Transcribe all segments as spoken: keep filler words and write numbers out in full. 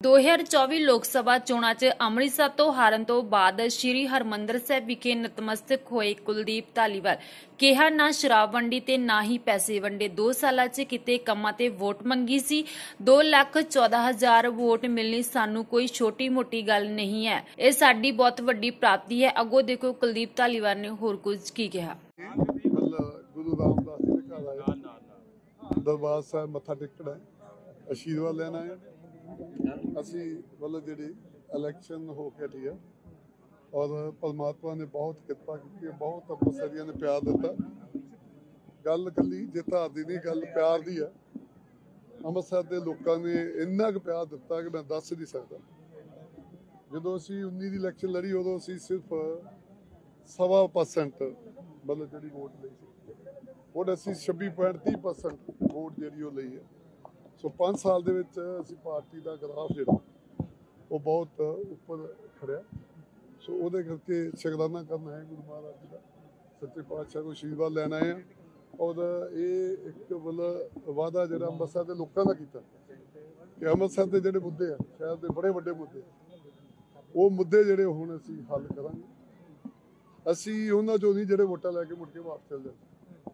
ਦੋ ਹਜ਼ਾਰ ਚੌਵੀ ਲੋਕ ਸਭਾ ਚੋਣਾਂ 'ਚ ਅੰਮ੍ਰਿਤਸਰ ਤੋਂ ਹਾਰਨ ਤੋਂ ਬਾਅਦ ਸ਼੍ਰੀ ਹਰਿਮੰਦਰ ਸਾਹਿਬ ਵਿਖੇ ਨਤਮਸਤਕ ਹੋਏ ਕੁਲਦੀਪ ਧਾਲੀਵਾਲ ਕਿਹਾ ਨਾ ਸ਼ਰਾਬ ਵੰਡੀ ਤੇ ਨਾ ਹੀ ਪੈਸੇ ਵੰਡੇ। ਦੋ ਸਾਲਾਂ 'ਚ ਕੀਤੇ ਕੰਮਾਂ ਤੇ ਵੋਟ ਮੰਗੀ ਸੀ। ਦੋ ਲੱਖ ਚੌਦਾਂ ਹਜ਼ਾਰ ਵੋਟ ਮਿਲਣੀ ਸਾਨੂੰ ਕੋਈ ਛੋਟੀ ਮੋਟੀ ਗੱਲ ਨਹੀਂ ਹੈ। ਇਹ ਸਾਡੀ ਬਹੁਤ ਵੱਡੀ ਪ੍ਰਾਪਤੀ ਹੈ। ਅੱਗੋਂ ਦੇਖੋ ਕੁਲਦੀਪ ਧਾਲੀਵਾਲ ਨੇ ਹੋਰ ਕੁਝ ਕੀ ਕਿਹਾ। ਗੁਰੂ ਰਾਮਦਾਸ जी के घर आए दरबार साहब मत्था टेकना है आशीर्वाद लेना है। ਅਸੀਂ ਵੱਲੋਂ ਜਿਹੜੀ ਇਲੈਕਸ਼ਨ ਹੋ ਕੇ ਹਟੀ ਹੈ ਔਰ ਪਰਮਾਤਮਾ ਨੇ ਬਹੁਤ ਕਿਰਪਾ ਕੀਤੀ, ਬਹੁਤ ਤਪੱਸਿਆ ਨੇ ਪਿਆਰ ਦਿੱਤਾ। ਗੱਲ ਕੱਲੀ ਜਿੱਤ ਹਾਰ ਦੀ ਨਹੀਂ, ਗੱਲ ਪਿਆਰ ਦੀ ਹੈ। ਅੰਮ੍ਰਿਤਸਰ ਦੇ ਲੋਕਾਂ ਨੇ ਇੰਨਾ ਕੁ ਪਿਆਰ ਦਿੱਤਾ ਕਿ ਮੈਂ ਦੱਸ ਨਹੀਂ ਸਕਦਾ। ਜਦੋਂ ਅਸੀਂ ਉੱਨੀ ਦੀ ਇਲੈਕਸ਼ਨ ਲੜੀ ਉਦੋਂ ਅਸੀਂ ਸਿਰਫ ਸਵਾ ਪਰਸੈਂਟ ਮਤਲਬ ਜਿਹੜੀ ਵੋਟ ਲਈ ਸੀ, ਹੁਣ ਅਸੀਂ ਛੱਬੀ ਪੁਆਇੰਟ ਤੀਹ ਪਰਸੈਂਟ ਵੋਟ ਜਿਹੜੀ ਉਹ ਲਈ ਹੈ। ਸੋ ਪੰਜ ਸਾਲ ਦੇ ਵਿੱਚ ਅਸੀਂ ਪਾਰਟੀ ਦਾ ਗ੍ਰਾਫ ਜਿਹੜਾ ਉਹ ਬਹੁਤ ਉੱਪਰ ਖੜਿਆ। ਸੋ ਉਹਦੇ ਕਰਕੇ ਸ਼ੁਕਰਾਨਾ ਕਰਨਾ ਹੈ ਗੁਰੂ ਮਹਾਰਾਜ ਜੀ ਦਾ, ਸੱਚੇ ਪਾਤਸ਼ਾਹ ਕੋਲ ਆਸ਼ੀਰਵਾਦ ਲੈਣਾ ਹੈ। ਔਰ ਇਹ ਇੱਕ ਮਤਲਬ ਵਾਅਦਾ ਜਿਹੜਾ ਅੰਮ੍ਰਿਤਸਰ ਦੇ ਲੋਕਾਂ ਦਾ ਕੀਤਾ ਕਿ ਅੰਮ੍ਰਿਤਸਰ ਦੇ ਜਿਹੜੇ ਮੁੱਦੇ ਆ, ਸ਼ਹਿਰ ਦੇ ਬੜੇ ਵੱਡੇ ਮੁੱਦੇ, ਉਹ ਮੁੱਦੇ ਜਿਹੜੇ ਹੁਣ ਅਸੀਂ ਹੱਲ ਕਰਾਂਗੇ। ਅਸੀਂ ਉਹਨਾਂ ਚੋਂ ਨਹੀਂ ਜਿਹੜੇ ਵੋਟਾਂ ਲੈ ਕੇ ਮੁੜ ਕੇ ਵਾਪਸ ਚੱਲ ਜਾਂਦੇ।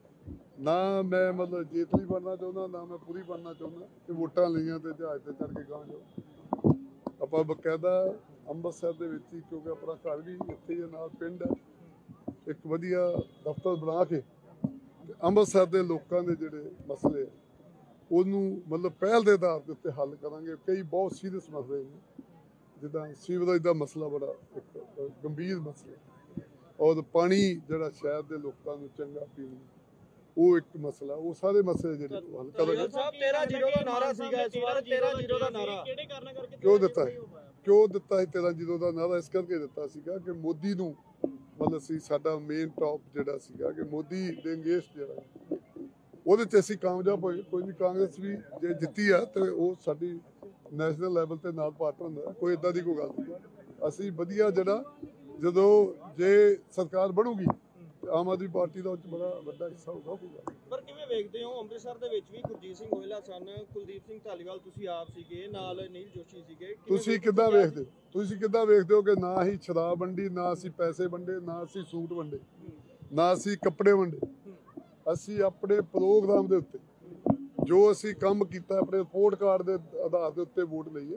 ਨਾ ਮੈਂ ਮਤਲਬ ਜੇਤਲੀ ਬਣਨਾ ਚਾਹੁੰਦਾ, ਨਾ ਮੈਂ ਪੂਰੀ ਬਣਨਾ ਚਾਹੁੰਦਾ ਕਿ ਵੋਟਾਂ ਲਈਆਂ ਤੇ ਜਹਾਜ਼ ਤੇ ਚੜ ਕੇ ਗਾਂ ਜਾਓ। ਆਪਾਂ ਬਕਾਇਦਾ ਅੰਮ੍ਰਿਤਸਰ ਦੇ ਵਿੱਚ ਹੀ, ਕਿਉਂਕਿ ਆਪਣਾ ਘਰ ਵੀ ਇੱਥੇ ਹੀ ਨਾਲ ਪਿੰਡ ਹੈ, ਇੱਕ ਵਧੀਆ ਦਫ਼ਤਰ ਬਣਾ ਕੇ ਅੰਮ੍ਰਿਤਸਰ ਦੇ ਲੋਕਾਂ ਦੇ ਜਿਹੜੇ ਮਸਲੇ ਉਹਨੂੰ ਮਤਲਬ ਪਹਿਲ ਦੇ ਆਧਾਰ ਦੇ ਉੱਤੇ ਹੱਲ ਕਰਾਂਗੇ। ਕਈ ਬਹੁਤ ਸੀਰੀਅਸ ਮਸਲੇ ਨੇ, ਜਿੱਦਾਂ ਸੀਵਰੇਜ ਦਾ ਮਸਲਾ ਬੜਾ ਇੱਕ ਗੰਭੀਰ ਮਸਲਾ, ਔਰ ਪਾਣੀ ਜਿਹੜਾ ਸ਼ਹਿਰ ਦੇ ਲੋਕਾਂ ਨੂੰ ਚੰਗਾ ਪੀਣ ਉਹ ਇੱਕ ਮਸਲਾ, ਉਹ ਸਾਰੇ ਮਸਲੇ ਜਿਹੜੇ ਹੱਲ ਕਰਾਂਗੇ। ਤੇਰਾਂ ਜ਼ੀਰੋ ਦਾ ਨਾਰਾ ਸੀਗਾ ਇਸ ਵਾਰ, ਤੇਰਾਂ ਜ਼ੀਰੋ ਦਾ ਨਾਰਾ ਕਿਹੜੇ ਕਾਰਨ ਕਰਕੇ ਕਿਉਂ ਦਿੱਤਾ ਹੈ? ਕਿਉਂ ਦਿੱਤਾ ਹੈ ਤੇਰਾਂ ਜ਼ੀਰੋ ਦਾ ਨਾਰਾ? ਇਸ ਕਰਕੇ ਦਿੱਤਾ ਸੀਗਾ ਕਿ ਮੋਦੀ ਨੂੰ ਮਤਲਬ ਸੀ ਸਾਡਾ ਮੇਨ ਟੌਪ ਜਿਹੜਾ ਸੀਗਾ ਕਿ ਮੋਦੀ ਦੇ ਅੰਗੇਸਟ ਜਿਹੜਾ ਉਹਦੇ 'ਚ ਅਸੀਂ ਕਾਮਯਾਬ ਹੋਏ। ਕੋਈ ਨਹੀਂ, ਕਾਂਗਰਸ ਵੀ ਜੇ ਜਿੱਤੀ ਆ ਤੇ ਉਹ ਸਾਡੀ ਨੈਸ਼ਨਲ ਲੈਵਲ ਤੇ ਨਾਲ ਪਾਰਟਨਰ ਹੁੰਦਾ, ਕੋਈ ਇਦਾਂ ਦੀ ਕੋਈ ਗੱਲ ਨਹੀਂ। ਅਸੀਂ ਵਧੀਆ ਜਿਹੜਾ ਜਦੋਂ ਜੇ ਸਰਕਾਰ ਬਣੂਗੀ ਆਮ ਆਦਮੀ ਪਾਰਟੀ ਦਾ ਉੱਚ ਬੜਾ ਵੱਡਾ ਹਿੱਸਾ ਹੋਊਗਾ। ਪਰ ਕਿਵੇਂ ਵੇਖਦੇ ਹੋ ਅੰਮ੍ਰਿਤਸਰ ਦੇ ਵਿੱਚ ਵੀ ਗੁਰਜੀਤ ਸਿੰਘ ਗੋਇਲਾ ਸਨ, ਕੁਲਦੀਪ ਸਿੰਘ ਧਾਲੀਵਾਲ ਤੁਸੀਂ ਆਪ ਸੀਗੇ, ਨਾਲ ਨੀਲ ਜੋਸ਼ੀ ਸੀਗੇ, ਤੁਸੀਂ ਕਿੱਦਾਂ ਵੇਖਦੇ ਤੁਸੀਂ ਕਿੱਦਾਂ ਵੇਖਦੇ ਹੋ ਕਿ ਨਾ ਹੀ ਸ਼ਰਾਬ ਵੰਡੀ, ਨਾ ਅਸੀਂ ਪੈਸੇ ਵੰਡੇ, ਨਾ ਅਸੀਂ ਸੂਟ ਵੰਡੇ, ਨਾ ਅਸੀਂ ਕੱਪੜੇ ਵੰਡੇ। ਅਸੀਂ ਆਪਣੇ ਪ੍ਰੋਗਰਾਮ ਦੇ ਉੱਤੇ ਜੋ ਅਸੀਂ ਕੰਮ ਕੀਤਾ, ਆਪਣੇ ਰਿਪੋਰਟ ਕਾਰਡ ਦੇ ਆਧਾਰ ਦੇ ਉੱਤੇ ਵੋਟ ਲਈ ਹੈ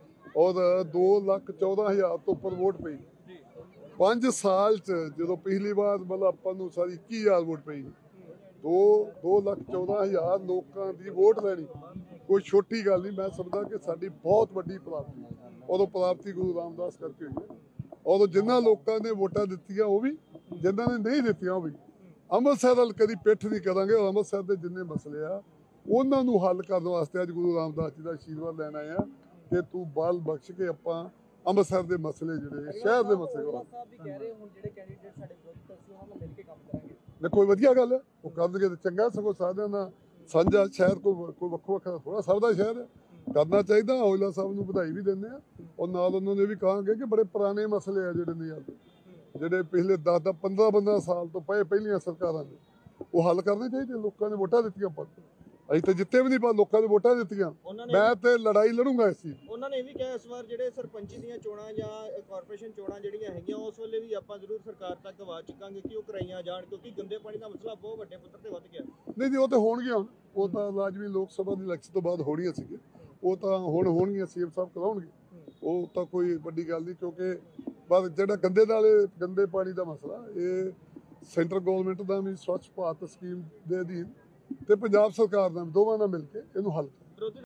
ਔਰ ਦੋ ਲੱਖ ਚੌਦਾਂ ਹਜ਼ਾਰ ਤੋਂ ਉੱਪਰ ਵੋਟ ਪਈ। ਪੰਜ ਸਾਲ 'ਚ ਜਦੋਂ ਪਿਛਲੀ ਵਾਰ ਮਤਲਬ ਆਪਾਂ ਨੂੰ ਸਾਰੀ ਇੱਕੀ ਹਜ਼ਾਰ ਵੋਟ ਪਈ, ਦੋ ਦੋ ਲੱਖ ਚੌਦਾਂ ਹਜ਼ਾਰ ਲੋਕਾਂ ਦੀ ਵੋਟ ਲੈਣੀ ਕੋਈ ਛੋਟੀ ਗੱਲ ਨਹੀਂ। ਮੈਂ ਸਮਝਦਾ ਕਿ ਸਾਡੀ ਬਹੁਤ ਵੱਡੀ ਪ੍ਰਾਪਤੀ, ਉਦੋਂ ਪ੍ਰਾਪਤੀ ਗੁਰੂ ਰਾਮਦਾਸ ਕਰਕੇ ਹੋਈ ਹੈ। ਉਦੋਂ ਜਿਨ੍ਹਾਂ ਲੋਕਾਂ ਨੇ ਵੋਟਾਂ ਦਿੱਤੀਆਂ ਉਹ ਵੀ, ਜਿਨ੍ਹਾਂ ਨੇ ਨਹੀਂ ਦਿੱਤੀਆਂ ਉਹ ਵੀ। ਅੰਮ੍ਰਿਤਸਰ ਵੱਲ ਕਦੀ ਪਿੱਠ ਨਹੀਂ ਕਰਾਂਗੇ ਔਰ ਅੰਮ੍ਰਿਤਸਰ ਦੇ ਜਿੰਨੇ ਮਸਲੇ ਆ ਉਹਨਾਂ ਨੂੰ ਹੱਲ ਕਰਨ ਵਾਸਤੇ ਅੱਜ ਗੁਰੂ ਰਾਮਦਾਸ ਜੀ ਦਾ ਆਸ਼ੀਰਵਾਦ ਲੈਣ ਆਏ ਆ ਕਿ ਤੂੰ ਬਲ ਬਖਸ਼ ਕੇ ਆਪਾਂ ਅੰਮ੍ਰਿਤਸਰ ਦੇ ਮਸਲੇ ਜਿਹੜੇ ਸ਼ਹਿਰ ਦੇ ਮਸਲੇ ਕੋਈ ਵਧੀਆ ਗੱਲ ਹੈ, ਉਹ ਕਰਨਗੇ ਤਾਂ ਚੰਗਾ। ਸਗੋਂ ਸਾਰਿਆਂ ਦਾ ਸਾਂਝਾ ਸ਼ਹਿਰ ਕੋਈ ਕੋਈ ਵੱਖੋ ਵੱਖਰਾ ਥੋੜਾ ਸਭ ਦਾ ਸ਼ਹਿਰ ਹੈ, ਕਰਨਾ ਚਾਹੀਦਾ। ਔਜਲਾ ਸਾਹਿਬ ਨੂੰ ਵਧਾਈ ਵੀ ਦਿੰਦੇ ਆ ਔਰ ਨਾਲ ਉਹਨਾਂ ਨੇ ਵੀ ਕਹਾਂਗੇ ਕਿ ਬੜੇ ਪੁਰਾਣੇ ਮਸਲੇ ਆ ਜਿਹੜੇ ਨਹੀਂ ਆਉਂਦੇ, ਜਿਹੜੇ ਪਿਛਲੇ ਦਸ ਦਸ ਪੰਦਰਾਂ ਪੰਦਰਾਂ ਸਾਲ ਤੋਂ ਪਏ ਪਹਿਲੀਆਂ ਸਰਕਾਰਾਂ ਨੇ, ਉਹ ਹੱਲ ਕਰਨੇ ਚਾਹੀਦੇ। ਲੋਕਾਂ ਨੇ ਵੋਟਾਂ ਦਿੱਤੀਆਂ, ਪਰ ਅਸੀਂ ਤਾਂ ਜਿੱਤੇ ਵੀ ਨਹੀਂ, ਪਰ ਲੋਕਾਂ ਨੇ ਵੋਟਾਂ ਦਿੱਤੀਆਂ। ਮੈਂ ਤੇ ਲੜਾਈ ਲੜੂੰਗਾ ਇਸ ਚੀਜ਼। ਉਹਨਾਂ ਨੇ ਇਹ ਵੀ ਕਿਹਾ ਇਸ ਵਾਰ ਜਿਹੜੇ ਸਰਪੰਚੀ ਦੀਆਂ ਚੋਣਾਂ ਜਾਂ ਕਾਰਪੋਰੇਸ਼ਨ ਚੋਣਾਂ ਜਿਹੜੀਆਂ ਹੈਗੀਆਂ ਉਸ ਵੇਲੇ ਵੀ ਆਪਾਂ ਜ਼ਰੂਰ ਸਰਕਾਰ ਤੱਕ ਆਵਾਜ਼ ਚੁੱਕਾਂਗੇ ਕਿ ਉਹ ਕਰਾਈਆਂ ਜਾਣ, ਕਿਉਂਕਿ ਗੰਦੇ ਪਾਣੀ ਦਾ ਮਸਲਾ ਬਹੁਤ ਵੱਡੇ ਪੱਧਰ ਤੇ ਵੱਧ ਗਿਆ। ਨਹੀਂ ਜੀ, ਉਹ ਤਾਂ ਹੋਣਗੀਆਂ ਹੁਣ, ਉਹ ਤਾਂ ਲਾਜ਼ਮੀ ਲੋਕ ਸਭਾ ਦੀ ਇਲੈਕਸ਼ਨ ਤੋਂ ਬਾਅਦ ਹੋਣੀਆਂ ਸੀਗੀਆਂ, ਉਹ ਤਾਂ ਹੁਣ ਹੋਣਗੀਆਂ। ਸੀਐਮ ਸਾਹਿਬ ਕਰਾਉਣਗੇ, ਉਹ ਤਾਂ ਕੋਈ ਵੱਡੀ ਗੱਲ ਨਹੀਂ। ਕਿਉਂਕਿ ਪਰ ਜਿਹੜਾ ਗੰਦੇ ਨਾਲੇ ਗੰਦੇ ਪਾਣੀ ਦਾ ਮਸਲਾ ਇਹ ਸੈਂਟਰ ਗੌਰਮੈਂਟ ਦਾ ਵੀ ਸਵੱਛ ਭਾਰਤ ਸਕੀਮ ਦੇ ਅਧੀਨ ਤੇ ਪੰਜਾਬ ਸਰਕਾਰ ਦਾ ਦੋਵਾਂ ਨਾਲ ਮਿਲ ਕੇ ਇਹਨੂੰ ਹੱਲ